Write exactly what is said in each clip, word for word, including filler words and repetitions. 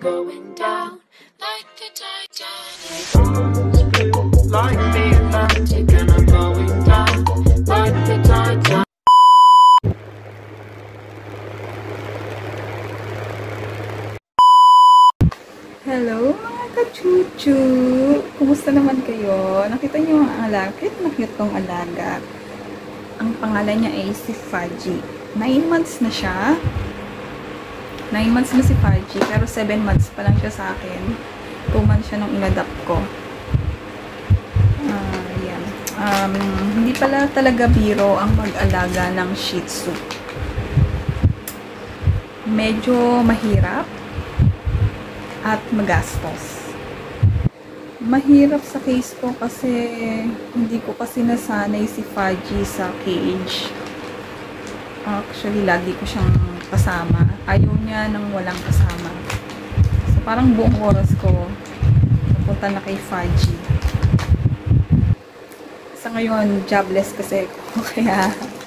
going down like the Titanic. Like the Atlantic, and I'm going down like the Titanic. Hello mga kachuchu! Kumusta naman kayo? Nakita niyo ang alaga? Kaya nakita kong alaga. Ang pangalan niya ay si Faji. nine months na siya. nine months na si Faji, pero seven months pa lang siya sa akin. two months siya nung inadapt ko. Uh, yan. Um, hindi pala talaga biro ang mag-alaga ng shitzu. Medyo mahirap at magastos. Mahirap sa case ko kasi hindi ko kasi nasanay si Faji sa cage. Actually, lagi ko siyang kasama. Ayaw niya nang walang kasama. So, parang buong oras ko napunta na kay Faji. Sa ngayon, jobless kasi ako. Kaya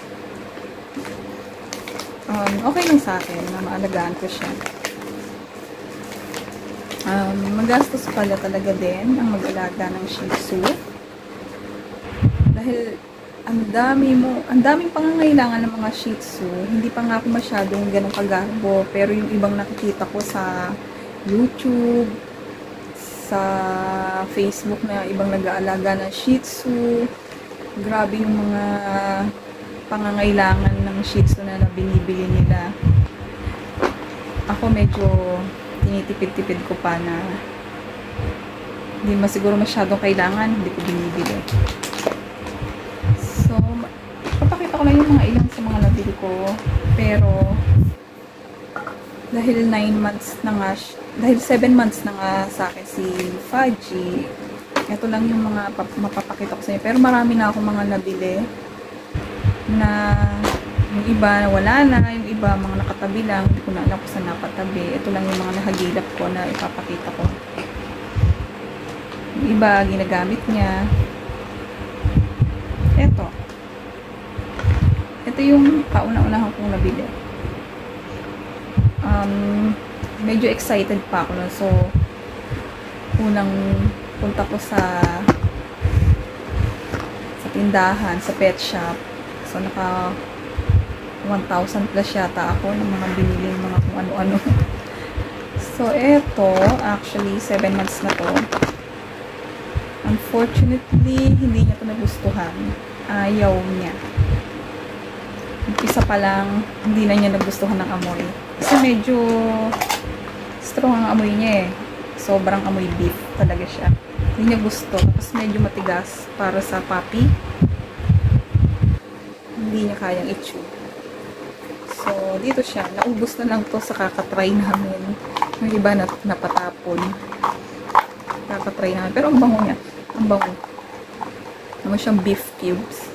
um, okay lang sa akin na maalagaan ko siya. Um, magastos pala talaga din ang mag-alaga ng shitzu. Dahil ang dami mo, ang daming pangangailangan ng mga shitzu. Hindi pa nga ako masyadong ganun kagarbo, pero yung ibang nakikita ko sa YouTube, sa Facebook na ibang nag-aalaga ng shitzu, grabe yung mga pangangailangan ng shitzu na binibili nila. Ako medyo tinitipid-tipid ko pa na hindi masiguro masyadong kailangan, hindi ko binibili. So, papakita ko lang yung mga ilan sa mga nabili ko. Pero, dahil nine months na nga, dahil seven months na nga sa akin si Faji, ito lang yung mga mapapakita ko sa inyo. Pero marami na ako mga nabili na yung iba wala na, yung iba mga nakatabi lang, hindi ko na alam kung saan napatabi. Ito lang yung mga nahagilap ko na ipapakita ko. Yung iba ginagamit niya. Ito. Ito yung kauna-unahan kong nabili. Um, medyo excited pa ako nun. So, unang punta ko sa sa tindahan, sa pet shop. So, naka one thousand plus yata ako ng mga binili, mga kung ano-ano. So, eto, actually, seven months na to. Unfortunately, hindi niya to nagustuhan. Ayaw niya. Umpisa pa lang, hindi na niya nagustuhan ng amoy. Kasi medyo strong ang amoy niya eh. Sobrang amoy beef talaga siya. Hindi niya gusto. Tapos medyo matigas para sa puppy. Hindi niya kayang i-chew. So, dito siya. Naubos na lang to sa kakatry namin. Yung iba na napatapon. Kakatry namin. Pero ang bango niya. Ang bango. Naman siyang beef cubes.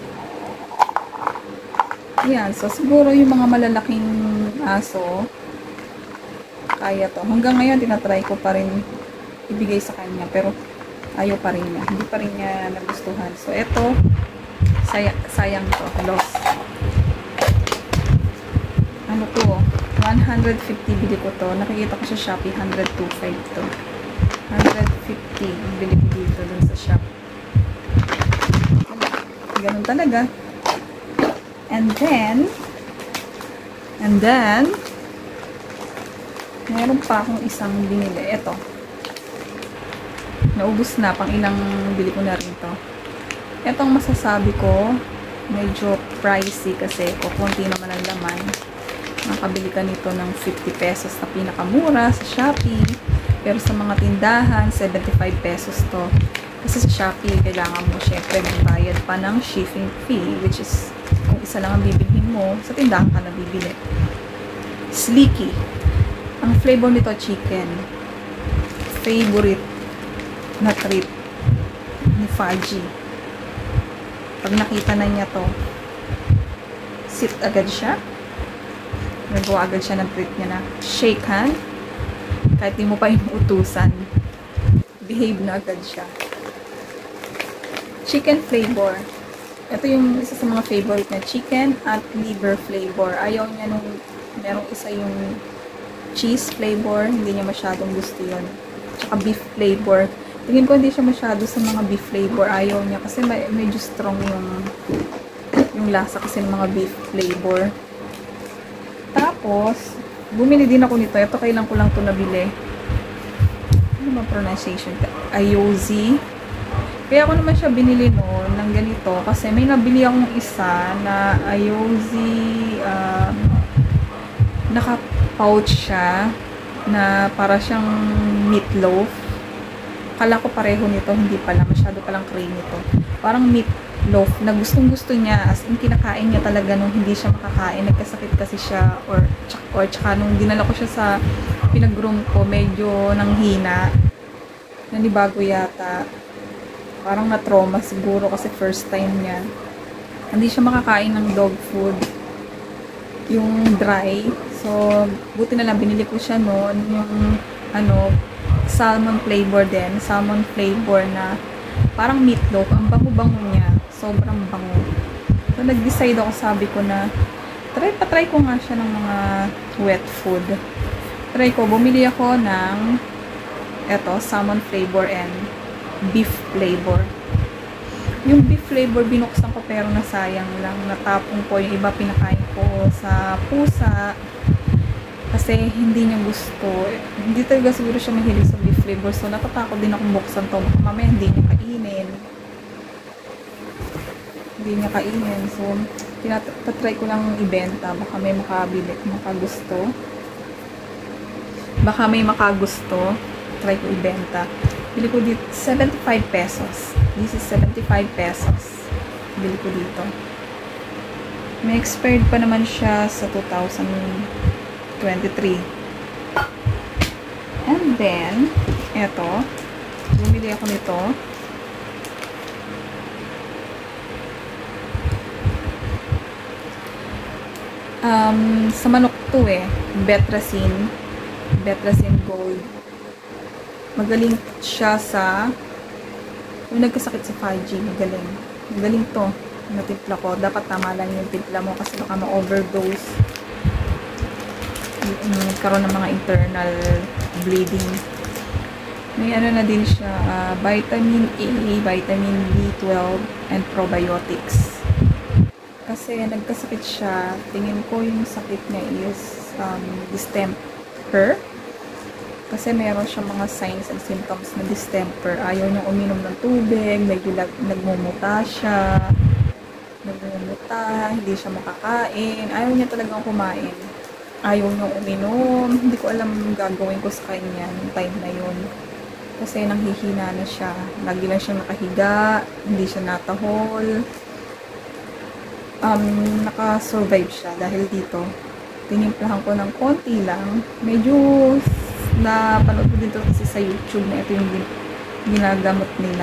Ayan. So, siguro yung mga malalaking aso, kaya to. Hanggang ngayon, tinatry ko pa rin ibigay sa kanya. Pero, ayaw pa rin niya. Hindi pa rin niya nagustuhan. So, eto, sayang, sayang to. Loss. Ano to, one hundred fifty bili ko to. Nakikita ko sa Shopee, one oh two five to. one hundred fifty ang bili ko dito dun sa shop. Ganun talaga. And then, and then, meron pa akong isang binili. Ito. Naubos na, pang ilang bili ko na rin to. Etong masasabi ko, medyo pricey kasi kukunti naman ang laman. Makabili ka nito ng fifty pesos na pinakamura sa Shopee. Pero sa mga tindahan, seventy-five pesos to. Kasi sa Shopee, kailangan mo syempre magbayad pa ng shipping fee, which is, kung isa lang ang bibilhin mo, sa tindahan ka na bibili. Sleeky. Ang flavor nito, chicken. Favorite na treat ni Faji. Pag nakita na niya to, sit agad siya. Nagawa agad siya ng treat niya na shake hand. Kahit di mo pa inuutusan, behave na agad siya. Chicken flavor. Ito yung isa sa mga favorite na chicken at liver flavor. Ayaw niya nung merong isa yung cheese flavor, hindi niya masyadong gusto yun. Tsaka beef flavor. Tingin ko hindi siya masyado sa mga beef flavor. Ayaw niya kasi may, medyo strong yung yung lasa kasi ng mga beef flavor. Tapos, bumili din ako nito. Ito kailan ko lang ito nabili. Ano ba pronunciation? Ayozi. Kaya ako naman siya binili noon ng ganito kasi may nabili akong isa na Ayozi um, naka-pouch siya na para siyang meatloaf. Kala ko pareho nito, hindi pala. Masyado palang creamy ito. Parang meatloaf na gustong gusto niya. As in, kinakain niya talaga nung hindi siya makakain. Nagkasakit kasi siya or, or tsaka nung dinala ko siya sa pinag-room ko, medyo nanghina. Nanibago yata. Parang na-trauma siguro kasi first time niya. Hindi siya makakain ng dog food. Yung dry. So, buti na lang binili ko siya noon. Yung, ano, salmon flavor din. Salmon flavor na parang meatloaf. Ang bango-bango niya. Sobrang bango. So, nag-decide ako, sabi ko na try, patry ko nga siya ng mga wet food. Try ko, bumili ako ng eto, salmon flavor and beef flavor. Yung beef flavor, binuksan ko pero nasayang lang. Natapong ko yung iba, pinakain ko sa pusa. Kasi hindi niya gusto. Hindi talaga siguro siya mahilig sa beef flavor. So, natatakot din akong buksan to. Mamaya hindi niya kainin. Hindi niya kainin. So, tinatry ko lang ibenta. Baka may makabili, makagusto. Baka may makagusto. Try ko ibenta. Bili ko dito, seventy-five pesos. This is seventy-five pesos. Bili ko dito. May expired pa naman siya sa two thousand twenty-three. And then, eto, bumili ako nito. Um, sa manok to eh. Betracin. Betracin Gold. Magaling siya sa yung nagkasakit sa five G. Magaling. Magaling to. Natimpla ko. Dapat tama lang yung timpla mo kasi baka ma-overdose. Nagkaroon ng mga internal bleeding. May ano na din siya, uh, vitamin A, vitamin B twelve, and probiotics. Kasi nagkasakit siya, tingin ko yung sakit niya is um, distemper. Kasi meron siyang mga signs and symptoms na distemper. Ayaw niyang uminom ng tubig, medyo nagmumuta siya, nagmumuta, hindi siya makakain. Ayaw niya talagang kumain. Ayaw niyang uminom. Hindi ko alam gagawin ko sa kanya yung time na yun. Kasi nanghihina na siya. Lagi lang siya nakahiga, hindi siya natahol. Um, naka-survive siya dahil dito. Tinimplahan ko ng konti lang. Medyo na panood ko dito kasi sa YouTube na ito yung ginagamot nila.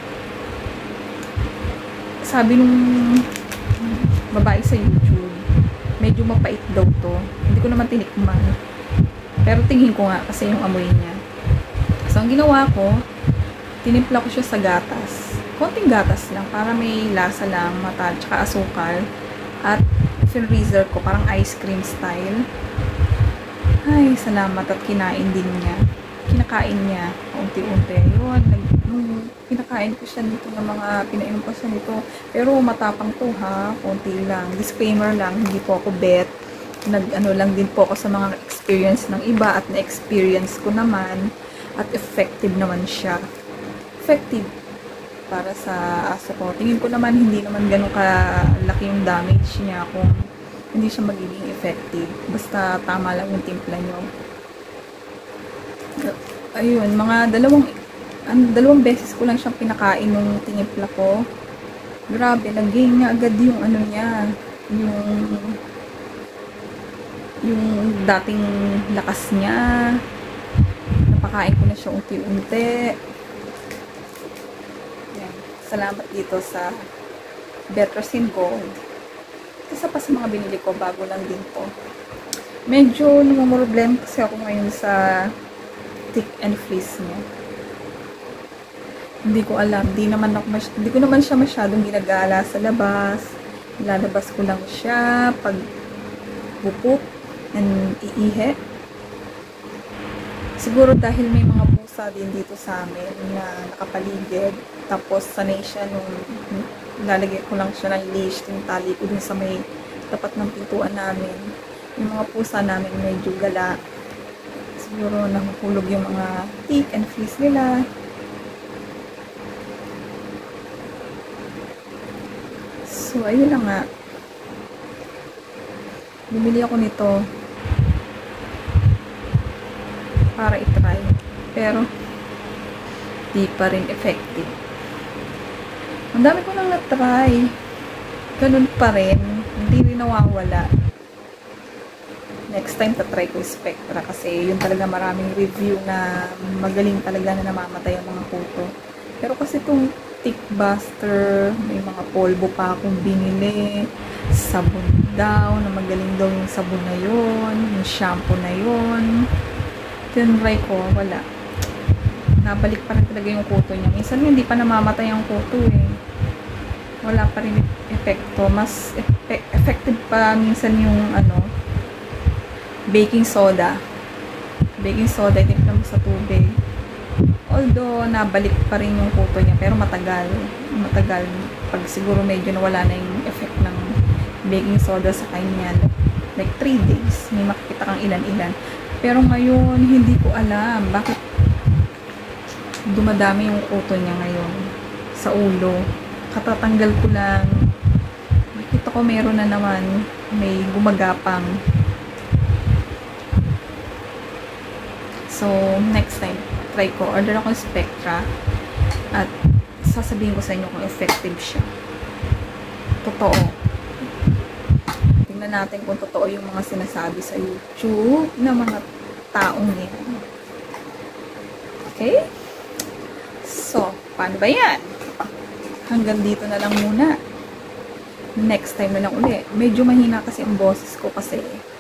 Sabi nung babae sa YouTube, medyo mapait daw to. Hindi ko naman tinikman. Pero tingin ko nga kasi yung amoy niya. So, ang ginawa ko, tinimpla ko siya sa gatas. Konting gatas lang para may lasa lang, mata, tsaka asukal. At freezer ko, parang ice cream style. Ay, salamat at kinain din niya. Kinakain niya, unti-unti. Yun, nag, nung kinakain ko siya nito ng mga, pinainom ko siya nito. Pero matapang to ha, konti lang. Disclaimer lang, hindi po ako bet. Nag-ano lang din po ako sa mga experience ng iba at na-experience ko naman. At effective naman siya. Effective para sa aso ko. Tingin ko naman, hindi naman ganun kalaki yung damage niya kung hindi siya magiging effective. Basta tama lang yung timpla nyo. Ayun, mga dalawang an, dalawang beses ko lang siyang pinakain nung tinimpla ko. Grabe, nag-gain nga agad yung ano niya. Yung yung dating lakas niya. Napakain ko na siya unti-unti. Yan. Salamat dito sa Betracin Gold. Isa pa sa mga binili ko, bago lang din po. Medyo namumroblem kasi ako ngayon sa thick and fleece niya. Hindi ko alam. Di naman ako mas hindi ko naman siya masyadong ginagala sa labas. Lalabas ko lang siya pag pupuk and iihe. Siguro dahil may mga pusa din dito sa amin na nakapaligid. Tapos sanay siya nung lalagay ko lang siya ng leash, tinatali ko dun sa may tapat ng pintuan namin. Yung mga pusa namin medyo gala. Siguro nahuhulog yung mga tick and fleas nila. So, ayun na nga. Bumili ako nito para itry. Pero, di pa rin effective. Ang dami ko nang na-try. Ganun pa rin. Hindi rin nawawala. Next time, tatry ko yung Spectra. Kasi yun talaga maraming review na magaling talaga na namamatay ang mga kuto. Pero kasi itong tick buster, may mga polvo pa akong binili. Sabon daw, na magaling daw yung sabon na yun. Yung shampoo na yun. Tinry ko, wala. Nabalik pa rin talaga yung kuto niya. Minsan hindi pa namamatay ang kuto eh. Wala pa rin epekto. Mas efe effective pa minsan yung ano, baking soda. Baking soda, itimpla mo sa tubig. Although, nabalik pa rin yung kuto niya. Pero matagal. Matagal. Pag siguro medyo nawala na yung effect ng baking soda sa kanya. Like three days. May makikita kang ilan-ilan. Pero ngayon, hindi ko alam. Bakit dumadami yung kuto niya ngayon sa ulo. Katatanggal ko lang. Nakita ko meron na naman. May gumagapang. So, next time, try ko. Order ako ng Spectra. At sasabihin ko sa inyo kung effective siya. Totoo. Tingnan natin kung totoo yung mga sinasabi sa YouTube na mga taong yan. Okay? So, paano ba yan? Hanggang dito na lang muna. Next time na lang uli. Medyo mahina kasi ang boses ko kasi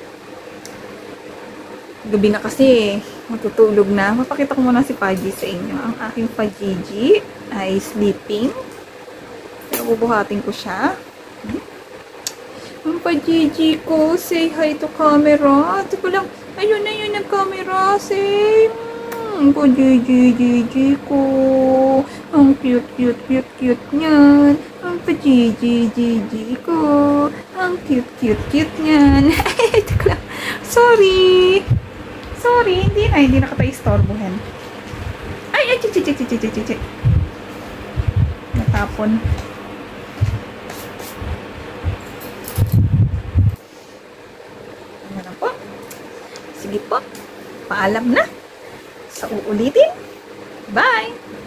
gabi na kasi, matutulog na. Mapakita ko muna si Paji sa inyo. Ang aking Pajiji ay sleeping. Pero bubuhatin ko siya. Ang Pajiji ko, say hi to camera. Teka lang, ayun na yun ang camera. Say, hmm, Pajiji ko. Ang cute, cute, cute, cute niyan. Ang Pajiji ko. Ang cute, cute, cute niyan. Teka lang, sorry. Sorry, hindi na, hindi na ka tayo istorbohin. Ay, ay, chichi, chichi, chichi, chichi. Natapon. Ano na po? Sige po, paalam na. Sa uulitin. Bye!